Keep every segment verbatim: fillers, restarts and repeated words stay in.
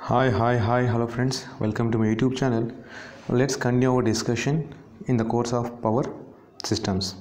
Hi, hi, hi, hello friends, welcome to my YouTube channel. Let's continue our discussion in the course of power systems.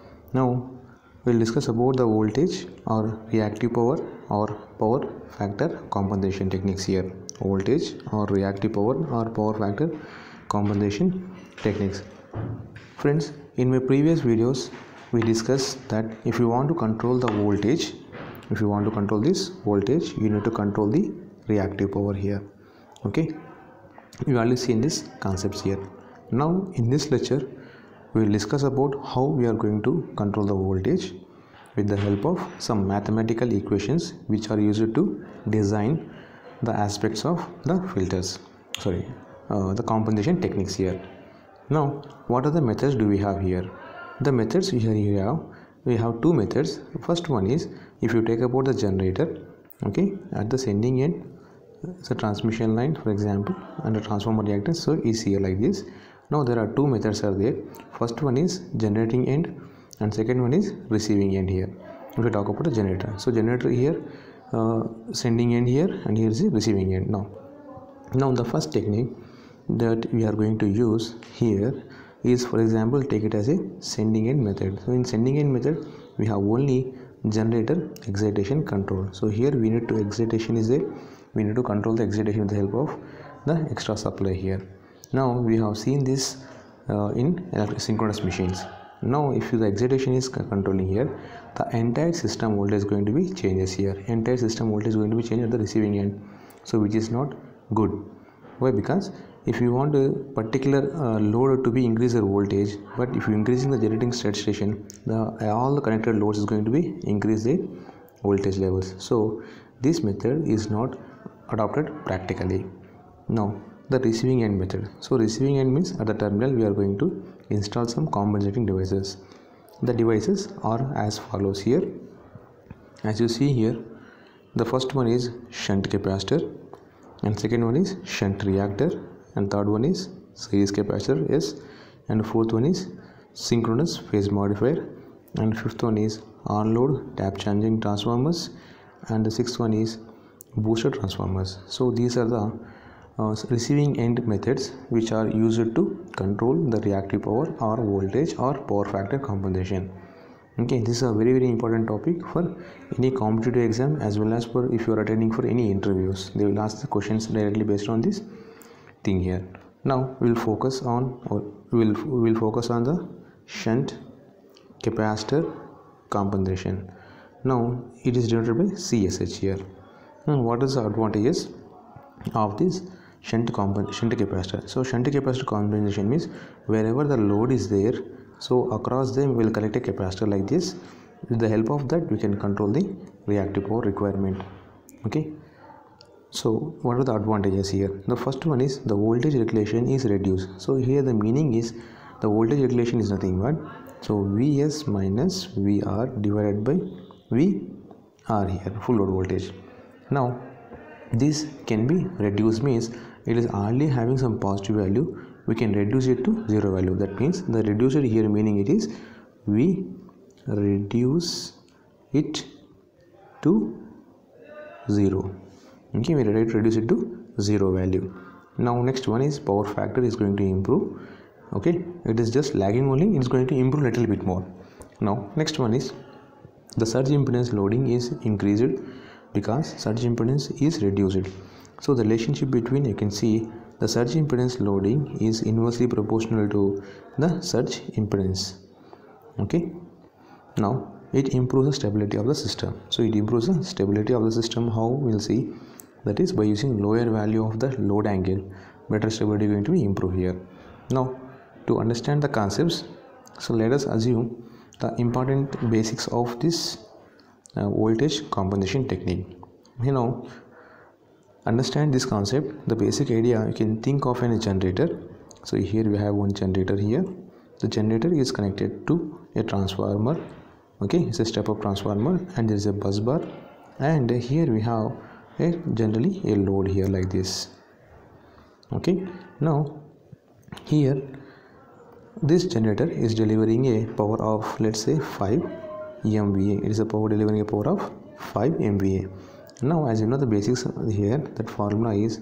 Now we'll discuss about the voltage or reactive power or power factor compensation techniques here. Voltage or reactive power or power factor compensation techniques. Friends, in my previous videos we discussed that if you want to control the voltage, if you want to control this voltage, you need to control the reactive power here. Okay, you already seen this concepts here. Now in this lecture we will discuss about how we are going to control the voltage with the help of some mathematical equations which are used to design the aspects of the filters, sorry uh, the compensation techniques here. Now what are the methods do we have here? The methods here we have we have two methods. First one is, if you take about the generator, okay, at the sending end it's a transmission line for example and a transformer reactance, so is here like this. Now there are two methods are there. First one is generating end and second one is receiving end here. If we talk about the generator, so generator here, uh, sending end here, and here is the receiving end. Now now the first technique that we are going to use here is, for example, take it as a sending end method. So in sending end method we have only generator excitation control. So here we need to excitation is a we need to control the excitation with the help of the extra supply here. Now we have seen this uh, in electric synchronous machines. Now if the excitation is controlling here, the entire system voltage is going to be changes here. Entire system voltage is going to be changed at the receiving end, so which is not good. Why? Because if you want a particular uh, load to be increase the voltage, but if you increasing the generating state station, the all the connected loads is going to be increase the voltage levels. So this method is not adopted practically. Now the receiving end method. So receiving end means at the terminal we are going to install some compensating devices. The devices are as follows here. As you see here, the first one is shunt capacitor, and second one is shunt reactor, and third one is series capacitor, yes, and fourth one is synchronous phase modifier, and fifth one is on load tap changing transformers, and the sixth one is booster transformers. So these are the uh, receiving end methods which are used to control the reactive power or voltage or power factor compensation. Okay, this is a very very important topic for any competitive exam, as well as for if you are attending for any interviews. They will ask the questions directly based on this thing here. Now we will focus on or we will we will focus on the shunt capacitor compensation. Now it is denoted by C S H here. And what is the advantages of this shunt comp shunt capacitor? So shunt capacitor compensation means wherever the load is there, so across them we will collect a capacitor like this. With the help of that we can control the reactive power requirement. Okay, so what are the advantages here? The first one is the voltage regulation is reduced. So here the meaning is the voltage regulation is nothing but so Vs minus Vr divided by Vr here, full load voltage. Now this can be reduced means it is hardly having some positive value, we can reduce it to zero value. That means the reduced here meaning it is we reduce it to zero. Okay, we reduce it to zero value. Now next one is power factor is going to improve. Okay, it is just lagging only, it's going to improve little bit more. Now next one is the surge impedance loading is increased because surge impedance is reduced. So the relationship between, you can see the surge impedance loading is inversely proportional to the surge impedance. Okay, now it improves the stability of the system. So it improves the stability of the system. How? We'll see. That is by using lower value of the load angle, better stability going to be improved here. Now to understand the concepts, so let us assume the important basics of this uh, voltage compensation technique. You know, understand this concept, the basic idea, you can think of a generator. So here we have one generator here. The generator is connected to a transformer. Okay, it's a step up transformer, and there is a bus bar, and here we have a generally a load here like this. Okay, now here this generator is delivering a power of, let's say, five M V A. It is a power delivering a power of five M V A. Now as you know the basics here, that formula is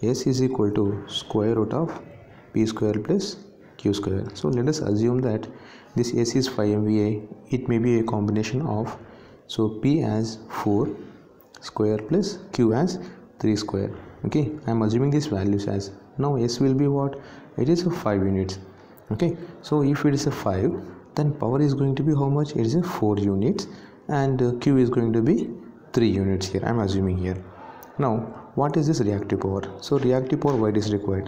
S is equal to square root of P square plus Q square. So let us assume that this S is five M V A. It may be a combination of, so P as four square plus Q as three square. Okay, I am assuming these values as, now S will be what? It is a five units. Okay, so if it is a five, then power is going to be how much? It is a four units, and uh, Q is going to be three units here. I am assuming here. Now what is this reactive power? So reactive power, why it is required?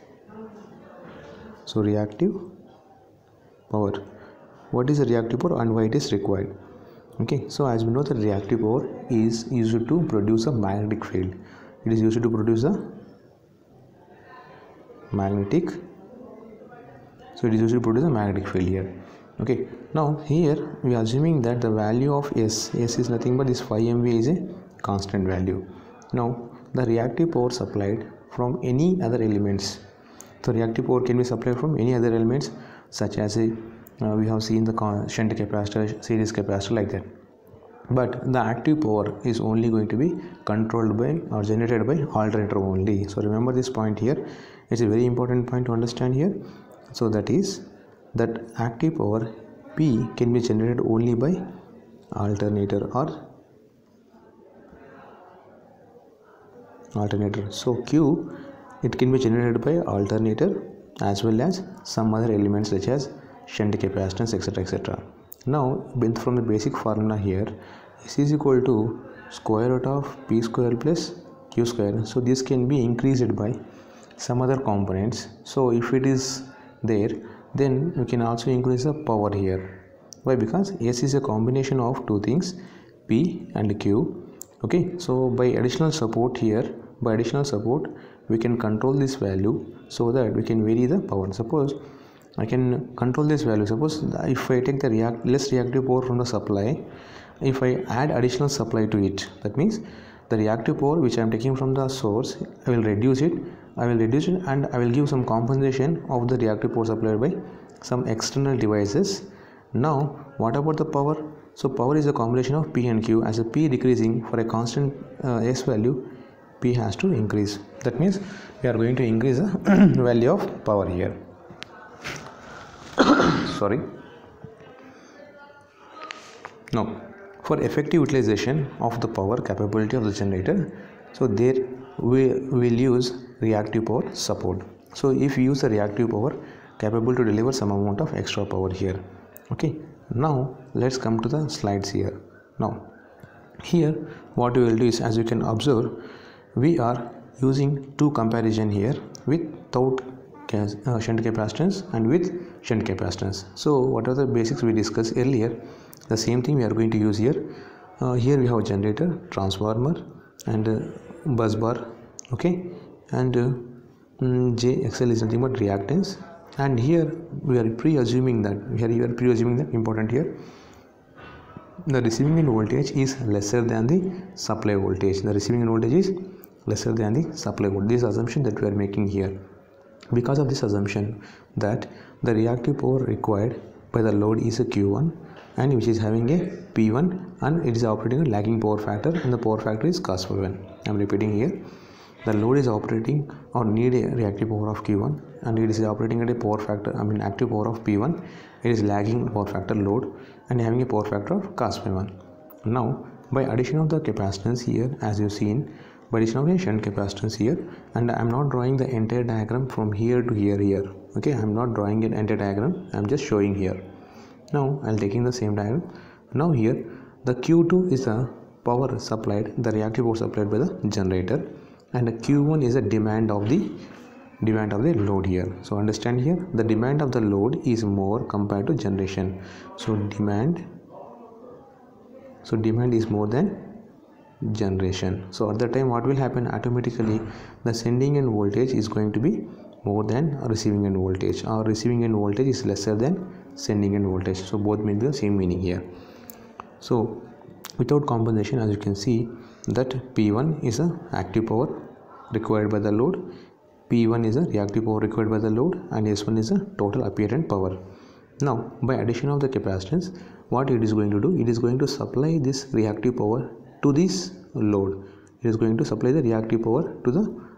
So reactive power, what is the reactive power and why it is required? Okay, so as we know, the reactive power is used to produce a magnetic field. It is used to produce a magnetic, so it is used to produce a magnetic field here. Okay, now here we are assuming that the value of S, S is nothing but this five M V A is a constant value. Now the reactive power supplied from any other elements, so reactive power can be supplied from any other elements, such as a uh, we have seen the shunt capacitor, series capacitor, like that. But the active power is only going to be controlled by or generated by alternator only. So remember this point here. It's a very important point to understand here. So that is that active power P can be generated only by alternator or alternator. So Q, it can be generated by alternator as well as some other elements such as shunt capacitance, etc, etc. Now from the basic formula here, S is equal to square root of P square plus Q square. So this can be increased by some other components. So if it is there, then we can also increase the power here. Why? Because S is a combination of two things, P and Q. Okay, so by additional support here, by additional support we can control this value so that we can vary the power. Suppose I can control this value. Suppose if I take the react less reactive power from the supply, if I add additional supply to it, that means the reactive power which I am taking from the source, I will reduce it I will reduce it and I will give some compensation of the reactive power supplied by some external devices. Now what about the power? So power is a combination of P and Q. As a P decreasing for a constant uh, S value, P has to increase. That means we are going to increase the value of power here. Sorry. Now for effective utilization of the power capability of the generator, so there we will use reactive power support. So if you use the reactive power capable to deliver some amount of extra power here. Okay, now let's come to the slides here. Now here what we will do is, as you can observe, we are using two comparison here without uh, shunt capacitance and with shunt capacitance. So what are the basics we discussed earlier, the same thing we are going to use here. Uh, here we have generator, transformer and uh, bus bar. Okay, and uh, mm, J X L is nothing but reactance, and here we are pre-assuming that here you are pre-assuming that important here the receiving end voltage is lesser than the supply voltage. The receiving end voltage is lesser than the supply voltage. This assumption that we are making here. Because of this assumption that the reactive power required by the load is a Q one, and which is having a P one, and it is operating a lagging power factor, and the power factor is cos phi one. I am repeating here. The load is operating or need a reactive power of Q one, and it is operating at a power factor, I mean active power of P one. It is lagging power factor load and having a power factor of cos phi one. Now by addition of the capacitance here, as you seen, by addition of a shunt capacitance here, and I am not drawing the entire diagram from here to here here. Okay, I am not drawing an entire diagram, I am just showing here. Now I am taking the same diagram. Now here the Q two is the power supplied, the reactive power supplied by the generator, and the Q one is the demand of the demand of the load here. So understand here, the demand of the load is more compared to generation. So demand so demand is more than generation. So at that time what will happen? Automatically the sending end voltage is going to be more than receiving end voltage, or receiving end voltage is lesser than sending end voltage. So both mean the same meaning here. So without compensation, as you can see, that P one is a active power required by the load, P one is a reactive power required by the load, and S one is a total apparent power. Now by addition of the capacitance, what it is going to do, it is going to supply this reactive power to this load. It is going to supply the reactive power to the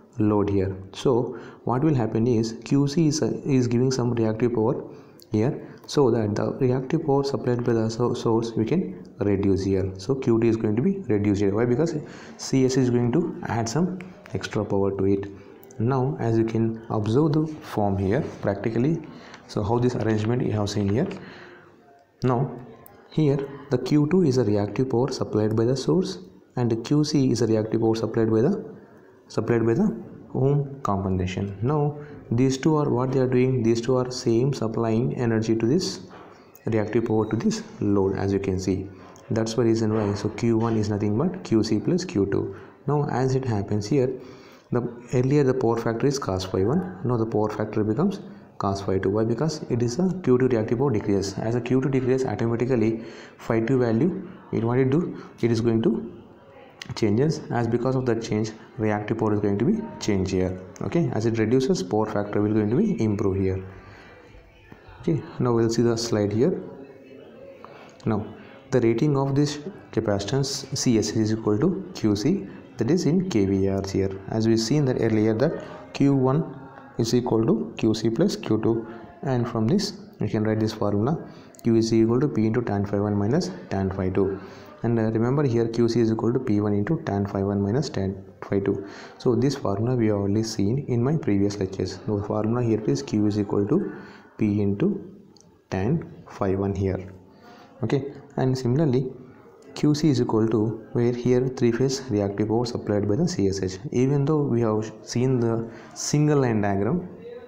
load here. So what will happen is Q C is, uh, is giving some reactive power here, so that the reactive power supplied by the so source we can reduce here. So Q T is going to be reduced here. Why? Because C S is going to add some extra power to it. Now as you can observe the form here practically, so how this arrangement you have seen here. Now here the Q two is a reactive power supplied by the source, and the Q C is a reactive power supplied by the supplied by the ohm compensation. Now these two are what they are doing, these two are same supplying energy to this reactive power to this load, as you can see. That's the reason why. So Q one is nothing but Q C plus Q two. Now as it happens here, the earlier the power factor is cos phi one, now the power factor becomes cos phi two. Why? Because it is a Q two reactive power decreases. As a Q two decreases, automatically phi two value, it what it do, it is going to changes. As because of that change, reactive power is going to be changed here. Okay, as it reduces, power factor will going to be improve here. Okay, now we'll see the slide here. Now the rating of this capacitance C S is equal to Q C, that is in K V A R here. As we seen that earlier, that Q one is equal to Q C plus Q two, and from this we can write this formula: Q is equal to P into tan phi one minus tan phi two. And uh, remember here Q C is equal to P one into tan phi one minus tan phi two. So this formula we have already seen in my previous lectures. The formula here is Q is equal to P into tan phi one here. Okay, and similarly Q C is equal to, where here three phase reactive power supplied by the C S H. Even though we have seen the single line diagram,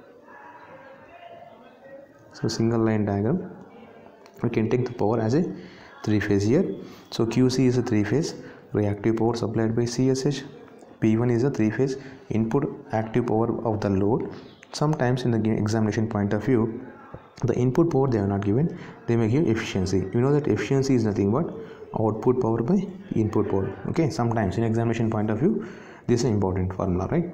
so single line diagram, we can take the power as a three phase here. So Q C is a three phase reactive power supplied by C S H. P one is a three phase input active power of the load. Sometimes in the examination point of view, the input power they are not given, they may give efficiency. You know that efficiency is nothing but output power by input power. Okay, sometimes in examination point of view, this is an important formula, right?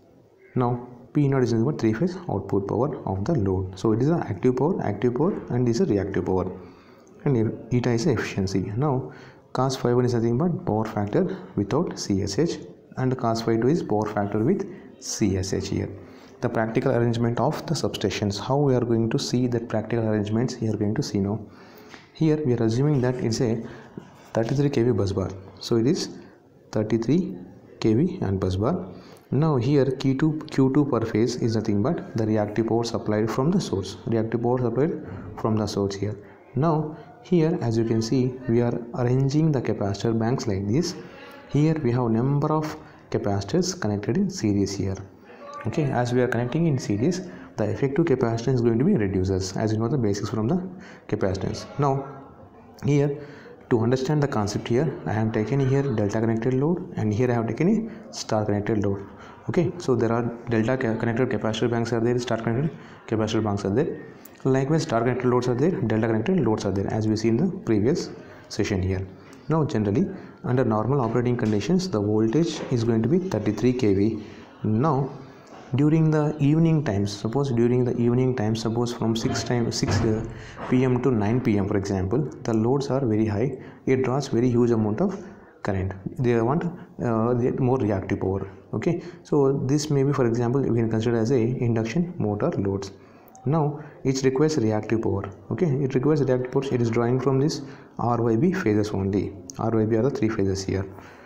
Now P naught is nothing but three phase output power of the load. So it is an active power, active power, and this is a reactive power, and eta is efficiency. Now cos phi one is nothing but power factor without C S H, and cos phi two is power factor with C S H here. The practical arrangement of the substations, how we are going to see that practical arrangements we are going to see now. Here we are assuming that it's a thirty-three K V bus bar, so it is thirty-three K V and bus bar. Now here Q two Q two per phase is nothing but the reactive power supplied from the source, reactive power supplied from the source here. Now here as you can see, we are arranging the capacitor banks like this. Here we have number of capacitors connected in series here. Okay, as we are connecting in series, the effective capacitance is going to be reduces, as you know the basics from the capacitance. Now here, to understand the concept here, I have taken here delta connected load, and here I have taken a star connected load. Okay, so there are delta connected capacitor banks are there, star connected capacitor banks are there. Likewise, star connected loads are there, delta connected loads are there, as we see in the previous session here. Now generally, under normal operating conditions, the voltage is going to be thirty-three K V. Now during the evening times, suppose during the evening times, suppose from six time six P M to nine P M for example, the loads are very high, it draws very huge amount of current. They want uh, more reactive power. Okay, so this may be, for example, we can consider as a induction motor loads. Now it requires reactive power. Okay, it requires reactive power. It is drawing from this R Y B phases only. R Y B are the three phases here.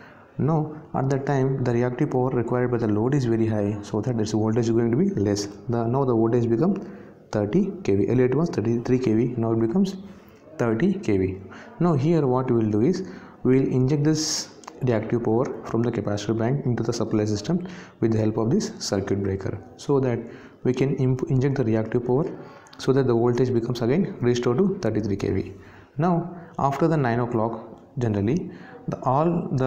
Now at that time the reactive power required by the load is very high, so that its voltage is going to be less. The now the voltage becomes thirty K V. Earlier it was thirty-three K V, now it becomes thirty K V. Now here what we will do is, we will inject this reactive power from the capacitor bank into the supply system with the help of this circuit breaker, so that we can inject the reactive power, so that the voltage becomes again restored to thirty-three K V. Now after the nine o'clock, generally the all the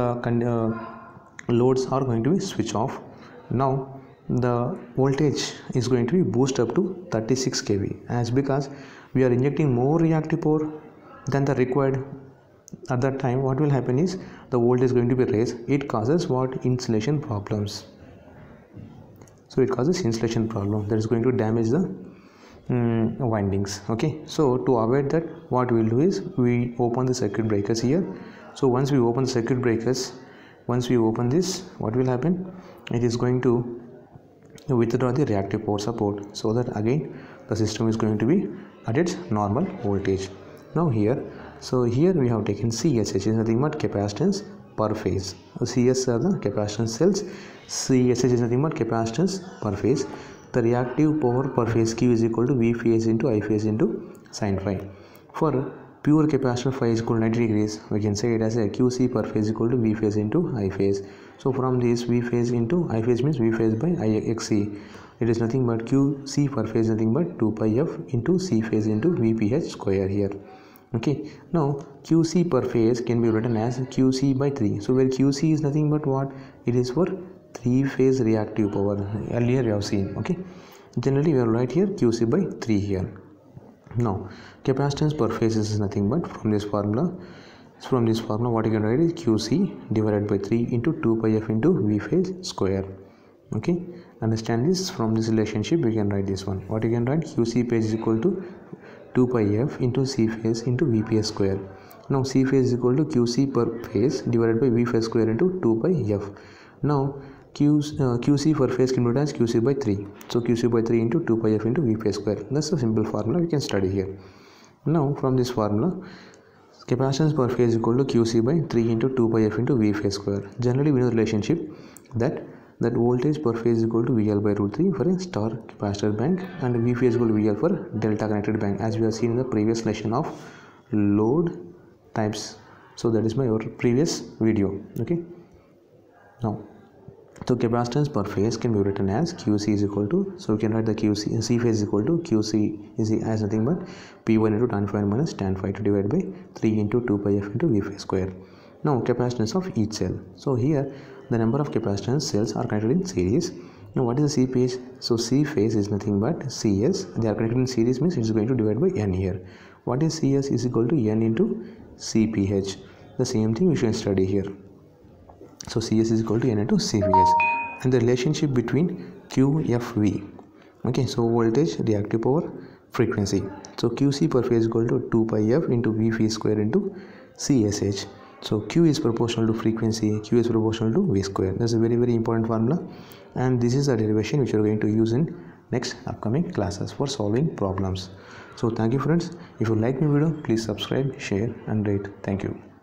uh, loads are going to be switched off. Now the voltage is going to be boosted up to thirty-six K V, as because we are injecting more reactive power than the required. At that time what will happen is, the voltage is going to be raised. It causes what? Insulation problems. So it causes insulation problem that is going to damage the um, windings. Okay, so to avoid that, what we will do is, we open the circuit breakers here. So once we open the circuit breakers, once we open this, what will happen? It is going to you withdraw the reactive power support, so that again the system is going to be at its normal voltage. Now here, so here we have taken C S H, is nothing but capacitance per phase. C S are the capacitance cells, C S H is nothing but capacitance per phase. The reactive power per phase Q is equal to V phase into I phase into sin phi. For pure capacitor phi is equal to ninety degrees, we can say it as a Q C per phase equal to V phase into I phase. So from this, V phase into I phase means V phase by I X C. It is nothing but Q C per phase nothing but two pi F into C phase into V P H square here. Okay, now Q C per phase can be written as Q C by three. So where Q C is nothing but what? It is for three phase reactive power. Earlier we have seen. Okay, generally we will write here Q C by three here. Now capacitance per phase is nothing but from this formula. From this formula, what you can write is Q C divided by three into two pi F into V phase square. Okay, understand this. From this relationship we can write this one. What you can write, Q C phase is equal to two pi F into C phase into V P S square. Now C phase is equal to Q C per phase divided by V phase square into two pi F. Now Q, uh, Q C per phase can be written as Q C by three. So Q C by three into two pi F into V phase square. That's a simple formula we can study here. Now from this formula, capacitance per phase is equal to Q C by three into two pi F into V phase square. Generally we know the relationship that that voltage per phase is equal to V L by root three for a star capacitor bank, and V phase is equal to V L for delta connected bank, as we have seen in the previous lesson of load types. So that is my previous video. Okay, now so capacitance per phase can be written as Q C is equal to, so we can write the Q C, C phase is equal to Q C is as nothing but P one into tan phi one minus tan phi two divided by three into two pi F into V phase square. Now capacitance of each cell. So here the number of capacitance cells are connected in series. Now what is the C phase? So C phase is nothing but C S. They are connected in series means it is going to divide by N here. What is C S is equal to N into C P H. The same thing we should study here. So C S is equal to N into C P H, and the relationship between Q F V. Okay, so voltage, reactive power, frequency. So Q C per phase is equal to two pi F into V phi square into C S H. So Q is proportional to frequency, Q is proportional to V square. That's a very very important formula, and this is a derivation which we are going to use in next upcoming classes for solving problems. So thank you friends. If you like my video, please subscribe, share and rate. Thank you.